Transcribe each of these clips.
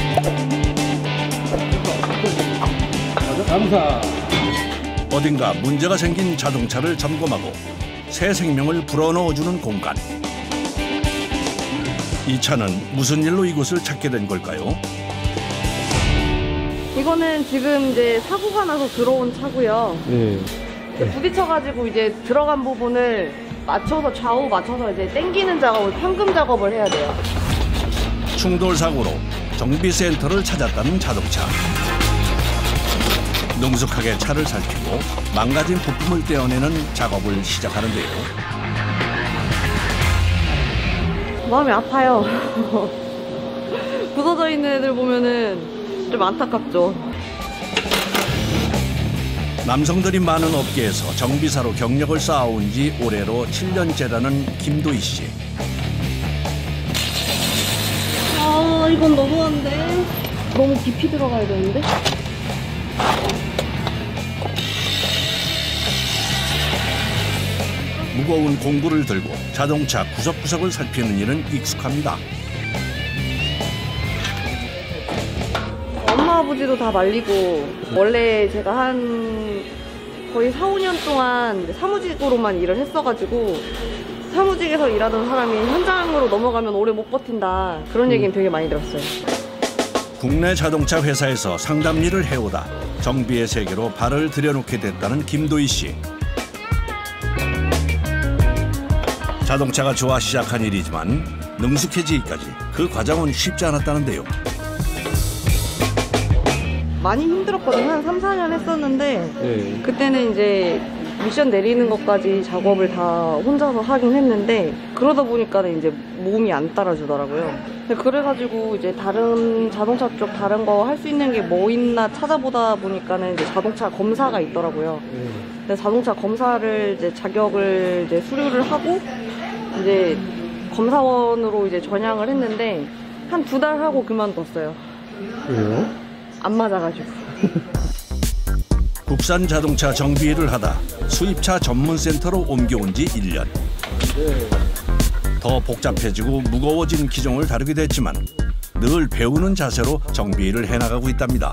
감사. 어딘가 문제가 생긴 자동차를 점검하고 새 생명을 불어넣어주는 공간. 이 차는 무슨 일로 이곳을 찾게 된 걸까요? 이거는 지금 이제 사고가 나서 들어온 차고요. 네. 부딪혀가지고 이제 들어간 부분을 맞춰서 좌우 맞춰서 이제 당기는 작업을 판금 작업을 해야 돼요. 충돌 사고로 정비센터를 찾았다는 자동차. 능숙하게 차를 살피고 망가진 부품을 떼어내는 작업을 시작하는데요. 마음이 아파요. 부서져 있는 애들 보면은 좀 안타깝죠. 남성들이 많은 업계에서 정비사로 경력을 쌓아온 지 올해로 7년째라는 김도희 씨. 아, 이건 너무한데? 너무 깊이 들어가야 되는데? 무거운 공구를 들고 자동차 구석구석을 살피는 일은 익숙합니다. 엄마 아버지도 다 말리고, 원래 제가 한 거의 4, 5년 동안 사무직으로만 일을 했어가지고 사무직에서 일하던 사람이 현장으로 넘어가면 오래 못 버틴다, 그런 얘기는 되게 많이 들었어요. 국내 자동차 회사에서 상담 일을 해오다 정비의 세계로 발을 들여놓게 됐다는 김도희 씨. 자동차가 좋아 시작한 일이지만 능숙해지기까지 그 과정은 쉽지 않았다는데요. 많이 힘들었거든요. 한 3, 4년 했었는데 그때는 이제 미션 내리는 것까지 작업을 다 혼자서 하긴 했는데, 그러다 보니까는 이제 몸이 안 따라주더라고요. 그래가지고 이제 다른 자동차 쪽 다른 거 할 수 있는 게 뭐 있나 찾아보다 보니까는 이제 자동차 검사가 있더라고요. 근데 자동차 검사를 이제 자격을 이제 수료를 하고 이제 검사원으로 이제 전향을 했는데 한 2달 하고 그만뒀어요. 왜요? 안 맞아가지고. 국산 자동차 정비 일을 하다 수입차 전문센터로 옮겨온 지 1년. 더 복잡해지고 무거워진 기종을 다루게 됐지만 늘 배우는 자세로 정비 일을 해나가고 있답니다.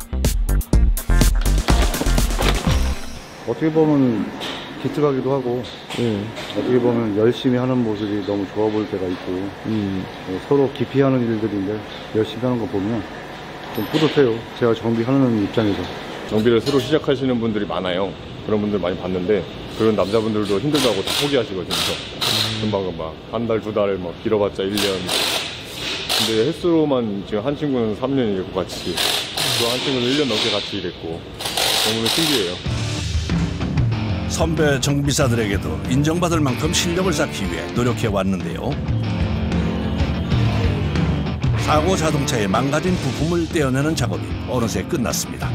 어떻게 보면 기특하기도 하고, 어떻게 보면 열심히 하는 모습이 너무 좋아 보일 때가 있고, 서로 기피하는 일들인데 열심히 하는 거 보면 좀 뿌듯해요. 제가 정비하는 입장에서. 정비를 새로 시작하시는 분들이 많아요. 그런 분들 많이 봤는데, 그런 남자분들도 힘들다고 다 포기하시거든요. 금방금방 한 달, 2달, 뭐 길어봤자 1년. 근데 횟수로만 지금 한 친구는 3년 일했고 같이, 또 한 친구는 1년 넘게 같이 일했고, 너무 신기해요. 선배 정비사들에게도 인정받을 만큼 실력을 쌓기 위해 노력해 왔는데요. 사고 자동차의 망가진 부품을 떼어내는 작업이 어느새 끝났습니다.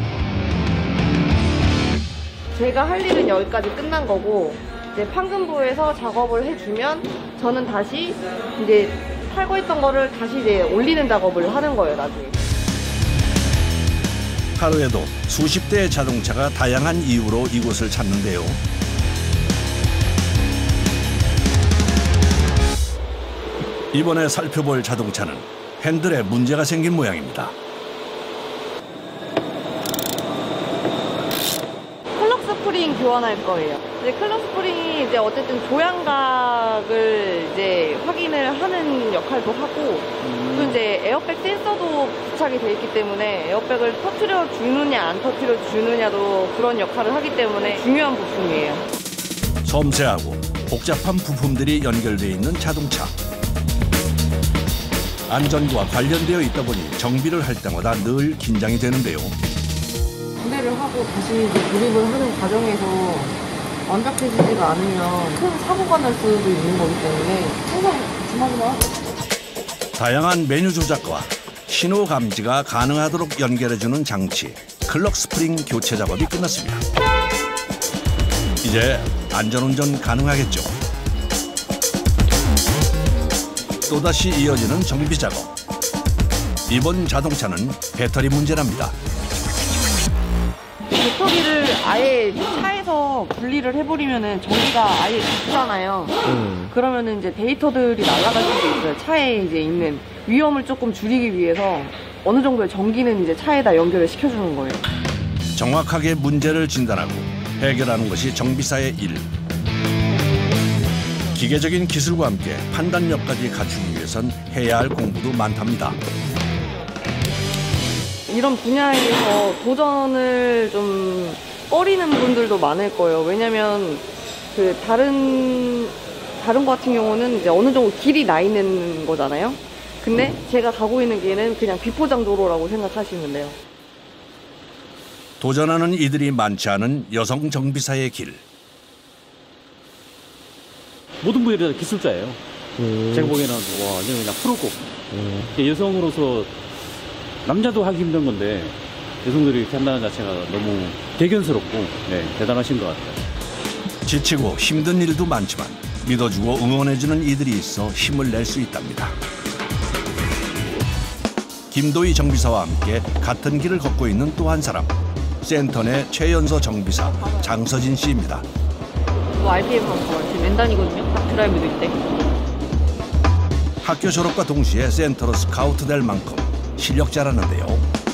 제가 할 일은 여기까지 끝난 거고, 이제 판금부에서 작업을 해주면 저는 다시 이제 탈거했던 거를 다시 이제 올리는 작업을 하는 거예요, 나중에. 하루에도 수십 대의 자동차가 다양한 이유로 이곳을 찾는데요. 이번에 살펴볼 자동차는 핸들에 문제가 생긴 모양입니다. 클럭 스프링 교환할 거예요. 이제 클럭 스프링이 이제 어쨌든 조향각을 이제 확인을 하는 역할도 하고, 또 이제 에어백 센서도 부착이 돼 있기 때문에 에어백을 터트려 주느냐 안 터트려 주느냐도 그런 역할을 하기 때문에 중요한 부품이에요. 섬세하고 복잡한 부품들이 연결되어 있는 자동차. 안전과 관련되어 있다 보니 정비를 할 때마다 늘 긴장이 되는데요. 분해를 하고 다시 이제 조립을 하는 과정에서 완벽해지지가 않으면 큰 사고가 날 수도 있는 거기 때문에 항상 조심하기만 하고. 다양한 메뉴 조작과 신호 감지가 가능하도록 연결해주는 장치, 클럭 스프링 교체 작업이 끝났습니다. 이제 안전운전 가능하겠죠. 또다시 이어지는 정비 작업. 이번 자동차는 배터리 문제랍니다. 배터리를 아예 차에서 분리를 해버리면은 전기가 아예 죽잖아요. 그러면은 이제 데이터들이 날아갈 수도 있어요. 차에 이제 있는 위험을 조금 줄이기 위해서 어느 정도의 전기는 이제 차에다 연결을 시켜주는 거예요. 정확하게 문제를 진단하고 해결하는 것이 정비사의 일. 기계적인 기술과 함께 판단력까지 갖추기 위해선 해야 할 공부도 많답니다. 이런 분야에서 도전을 좀 꺼리는 분들도 많을 거예요. 왜냐면 그 다른 거 같은 경우는 이제 어느 정도 길이 나 있는 거잖아요. 근데 제가 가고 있는 길은 그냥 비포장 도로라고 생각하시면 돼요. 도전하는 이들이 많지 않은 여성 정비사의 길. 모든 분들이 다 기술자예요. 제가 보기에는 와, 완전 그냥 프로고. 여성으로서 남자도 하기 힘든 건데 여성들이 이렇게 한다는 자체가 너무 대견스럽고 대단하신 것 같아요. 지치고 힘든 일도 많지만 믿어주고 응원해주는 이들이 있어 힘을 낼 수 있답니다. 김도희 정비사와 함께 같은 길을 걷고 있는 또 한 사람. 센터 내 최연소 정비사 장서진 씨입니다. RPM 한거 지금 왼단이거든요. 드라이브도 있대. 학교 졸업과 동시에 센터로 스카우트 될 만큼 실력자라는데요.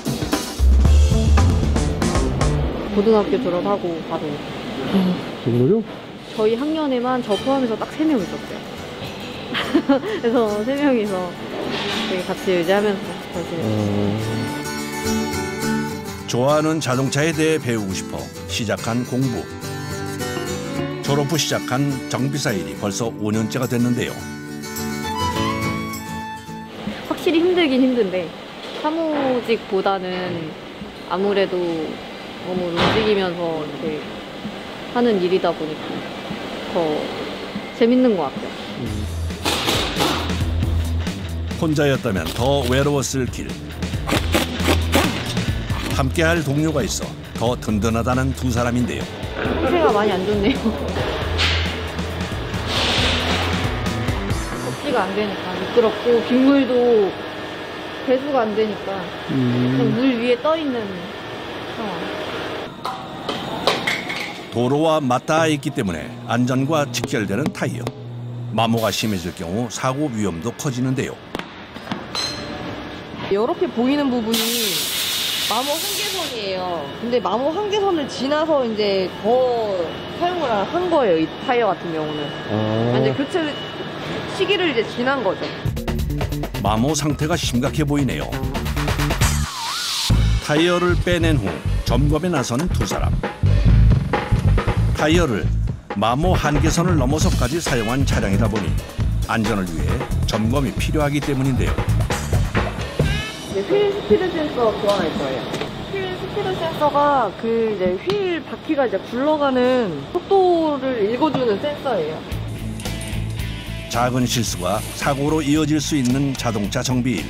고등학교 졸업하고 바로. 정말요? 저희 학년에만 저 포함해서 딱 3명 있었어요. 그래서 3명이서 같이 의지하면서 좋아하는 자동차에 대해 배우고 싶어 시작한 공부. 졸업 후 시작한 정비사 일이 벌써 5년째가 됐는데요. 확실히 힘들긴 힘든데 사무직보다는 아무래도 몸을 움직이면서 이렇게 하는 일이다 보니까 더 재밌는 것 같아요. 혼자였다면 더 외로웠을 길. 함께할 동료가 있어 더 든든하다는 두 사람인데요. 상태가 많이 안 좋네요. kop지가 안 되니까 미끄럽고 빗물도 배수가 안 되니까 그냥 물 위에 떠 있는 상황. 도로와 맞닿아 있기 때문에 안전과 직결되는 타이어. 마모가 심해질 경우 사고 위험도 커지는데요. 이렇게 보이는 부분이 마모 한계선이에요. 근데 마모 한계선을 지나서 이제 더 사용을 한 거예요. 이 타이어 같은 경우는. 이제 교체 시기를 이제 지난 거죠. 마모 상태가 심각해 보이네요. 타이어를 빼낸 후 점검에 나선 두 사람. 타이어를 마모 한계선을 넘어서까지 사용한 차량이다 보니 안전을 위해 점검이 필요하기 때문인데요. 휠 스피드 센서 교환할 거예요. 휠 스피드 센서가 그 이제 휠 바퀴가 이제 굴러가는 속도를 읽어주는 센서예요. 작은 실수가 사고로 이어질 수 있는 자동차 정비일.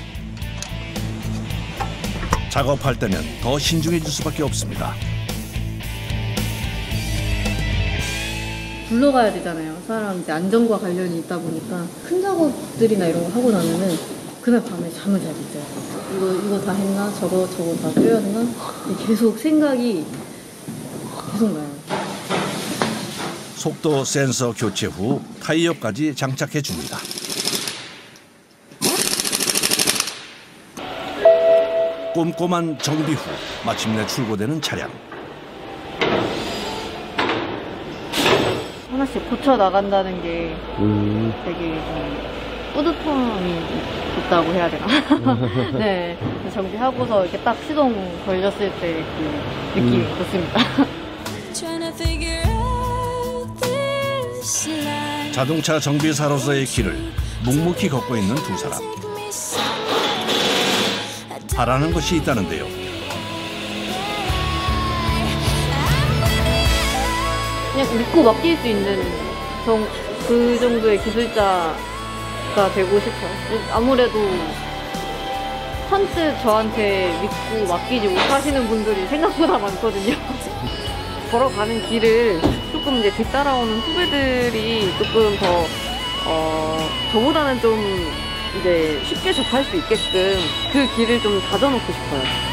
작업할 때는 더 신중해질 수밖에 없습니다. 굴러가야 되잖아요. 사람 이제 안전과 관련이 있다 보니까 큰 작업들이나 이런 거 하고 나면은 그날 밤에 잠을 잘 못 자요. 이거 다 했나? 저거 다 떼었나? 계속 생각이 계속 나요. 속도 센서 교체 후 타이어까지 장착해 줍니다. 꼼꼼한 정비 후 마침내 출고되는 차량. 하나씩 고쳐 나간다는 게 되게 좀 뿌듯함이 있다고 해야 되나? 네, 정비하고서 이렇게 딱 시동 걸렸을 때 그 느낌이 좋습니다. 자동차 정비사로서의 길을 묵묵히 걷고 있는 두 사람. 바라는 것이 있다는데요. 그냥 믿고 맡길 수 있는 그 정도의 기술자가 되고 싶어요. 아무래도 선뜻 저한테 믿고 맡기지 못하시는 분들이 생각보다 많거든요. 걸어가는 길을 조금 이제 뒤따라오는 후배들이 조금 더 저보다는 좀 이제 쉽게 접할 수 있게끔 그 길을 좀 다져놓고 싶어요.